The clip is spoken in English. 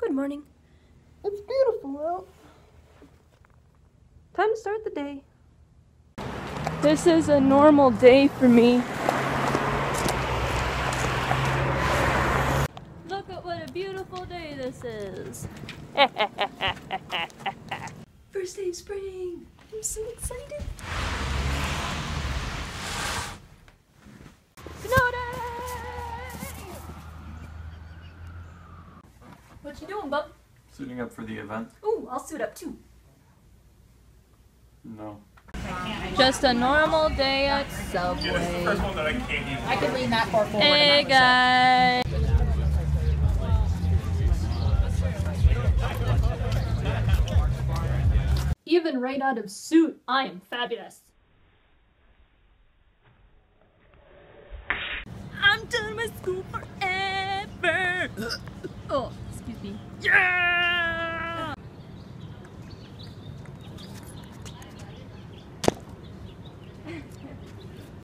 Good morning. It's beautiful out. Time to start the day. This is a normal day for me. Look at what a beautiful day this is. First day of spring. I'm so excited. Snow day! What you doing, bub? Suiting up for the event? Ooh, I'll suit up too. No. Just a normal day at Subway. Yeah, this is the first one that I can't use. I could lean that far forward. Hey guys! Even right out of suit, I am fabulous. I'm done with school forever. Oh, excuse me. Yeah!